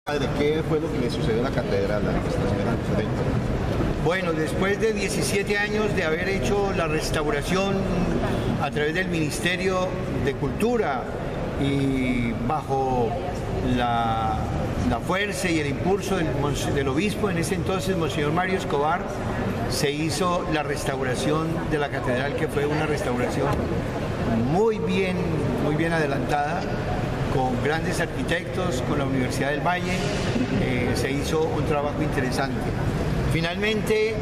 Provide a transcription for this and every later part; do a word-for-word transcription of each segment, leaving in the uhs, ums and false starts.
Padre, ¿qué fue lo que le sucedió a la catedral? A la bueno, después de diecisiete años de haber hecho la restauración a través del Ministerio de Cultura y bajo la, la fuerza y el impulso del, del obispo en ese entonces, Monseñor Mario Escobar, se hizo la restauración de la catedral, que fue una restauración muy bien, muy bien adelantada, con grandes arquitectos, con la Universidad del Valle. Eh, se hizo un trabajo interesante. Finalmente,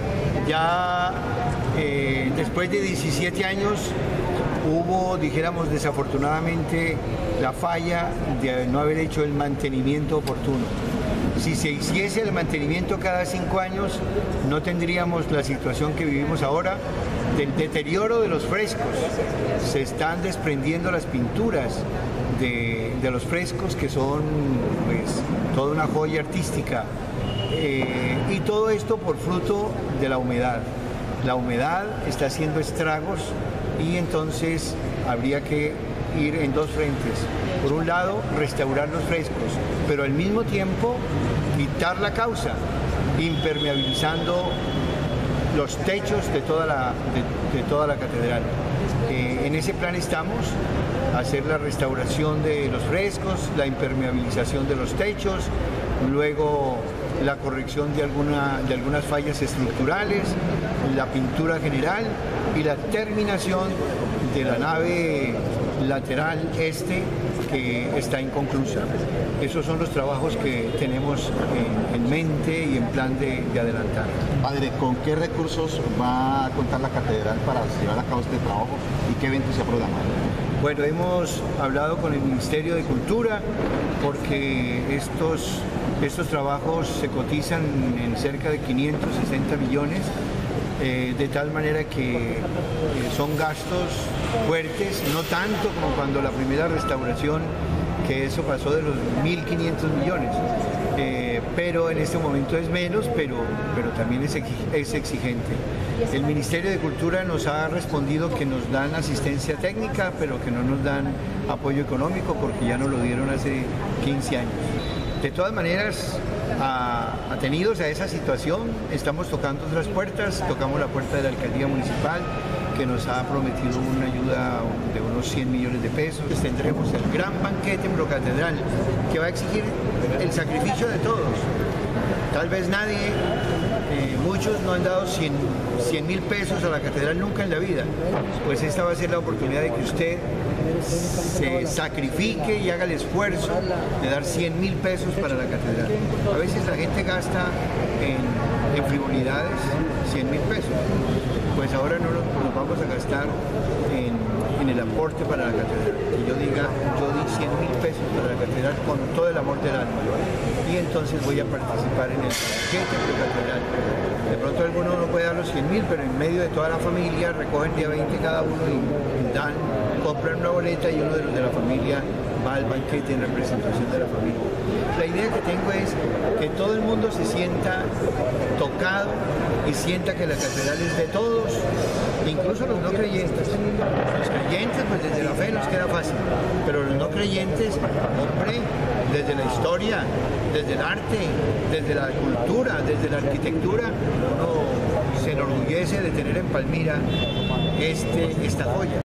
ya eh, después de diecisiete años, hubo, dijéramos desafortunadamente, la falla de no haber hecho el mantenimiento oportuno. Si se hiciese el mantenimiento cada cinco años, no tendríamos la situación que vivimos ahora del deterioro de los frescos. Se están desprendiendo las pinturas de, de los frescos, que son pues toda una joya artística. Eh, y todo esto por fruto de la humedad. La humedad está haciendo estragos y entonces habría que ir en dos frentes. Por un lado, restaurar los frescos, pero al mismo tiempo quitar la causa, impermeabilizando los techos de toda la, de, de toda la catedral. Eh, en ese plan estamos, hacer la restauración de los frescos, la impermeabilización de los techos, luego la corrección de, alguna, de algunas fallas estructurales, la pintura general y la terminación de la nave lateral este, que está inconclusa. Esos son los trabajos que tenemos en, en mente y en plan de, de adelantar. Padre, ¿con qué recursos va a contar la catedral para llevar a cabo este trabajo y qué eventos se ha programado? Bueno, hemos hablado con el Ministerio de Cultura porque estos, estos trabajos se cotizan en cerca de quinientos sesenta millones, eh, de tal manera que eh, son gastos fuertes, no tanto como cuando la primera restauración, que eso pasó de los mil quinientos millones, eh, pero en este momento es menos, pero, pero también es, es exigente. El Ministerio de Cultura nos ha respondido que nos dan asistencia técnica, pero que no nos dan apoyo económico porque ya nos lo dieron hace quince años. De todas maneras, a, atenidos a esa situación, estamos tocando otras puertas. Tocamos la puerta de la Alcaldía Municipal, que nos ha prometido una ayuda de unos cien millones de pesos. Tendremos el gran banquete en Procatedral, que va a exigir el sacrificio de todos. Tal vez nadie, eh, muchos no han dado cien mil pesos a la catedral nunca en la vida. Pues esta va a ser la oportunidad de que usted se sacrifique y haga el esfuerzo de dar cien mil pesos para la catedral. A veces la gente gasta en, en frivolidades cien mil pesos. Pues ahora no nos vamos a gastar en, en el aporte para la catedral. Que yo diga, yo di cien mil pesos para la catedral con todo el amor del alma. Y entonces voy a participar en el banquete de la catedral. De pronto alguno no puede dar los cien mil, pero en medio de toda la familia recogen día veinte cada uno y dan, compran una boleta y uno de los de la familia va al banquete en representación de la familia. La idea que tengo es que todo el mundo se sienta tocado y sienta que la catedral es de todos, incluso los no creyentes. Los creyentes, pues desde la fe nos queda fácil, pero los no creyentes, hombre, desde la historia, desde el arte, desde la cultura, desde la arquitectura, uno se enorgullece de tener en Palmira este, esta joya.